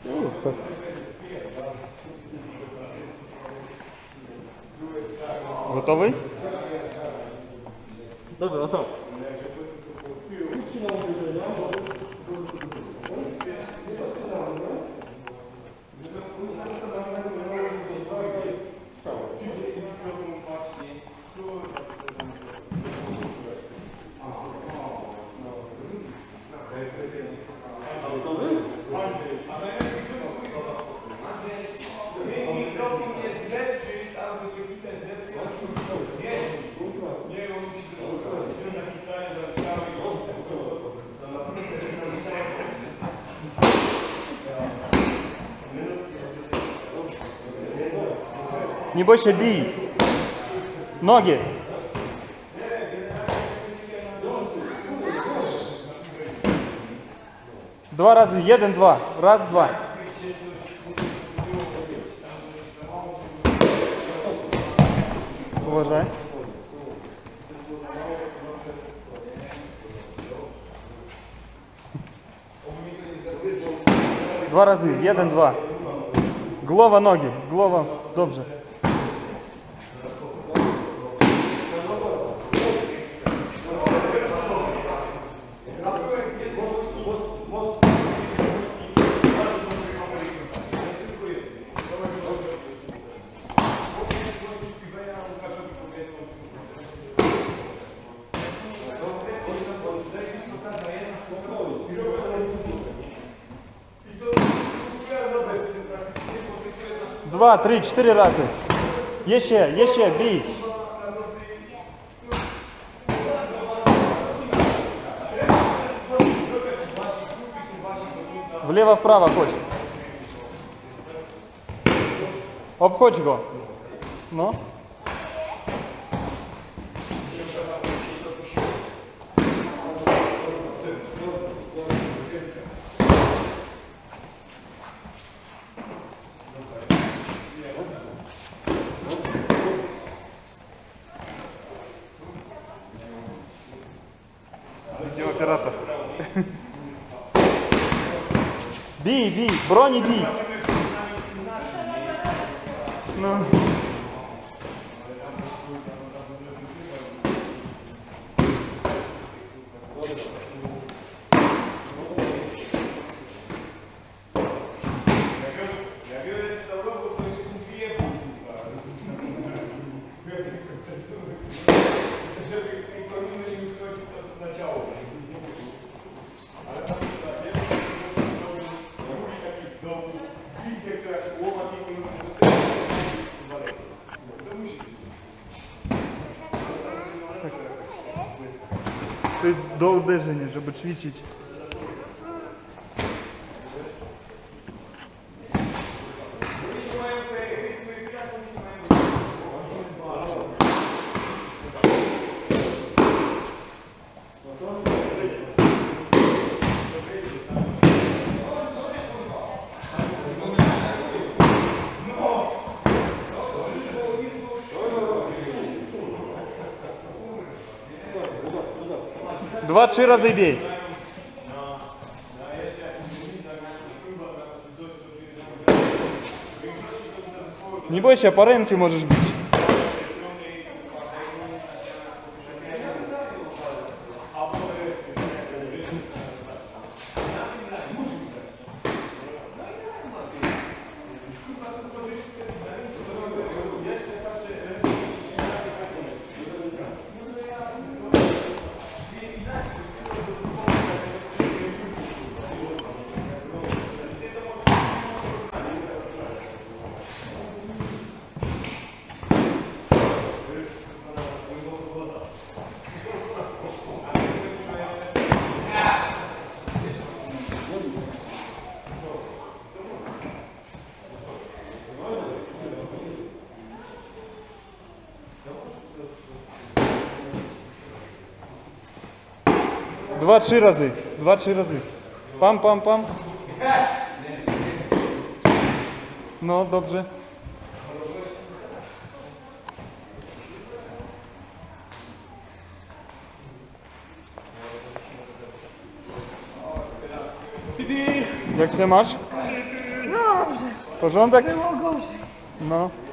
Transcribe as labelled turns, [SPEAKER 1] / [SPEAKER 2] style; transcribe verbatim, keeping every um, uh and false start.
[SPEAKER 1] Gotowy?
[SPEAKER 2] Dobra, to.
[SPEAKER 1] Nie bój się, bij. Nogi. Dwa razy, jeden, dwa. Raz, dwa. Uważaj. Dwa razy, jeden, dwa. Głowa, nogi, głowa, dobrze. Dwa, trzy, cztery razy. Jeszcze, jeszcze, bij. W lewo, w prawo chodź. Obchodź go. No. Gdzie operator? Bij, bij, broni bij. No. To jest do uderzenia, żeby ćwiczyć. Dwa, trzy razy biej. Nie bój się, po ręki możesz bić. Dwa, trzy razy. Dwa, trzy razy. Pam, pam, pam. No, dobrze. Jak się masz? Porządek?
[SPEAKER 2] Było gorzej.
[SPEAKER 1] No.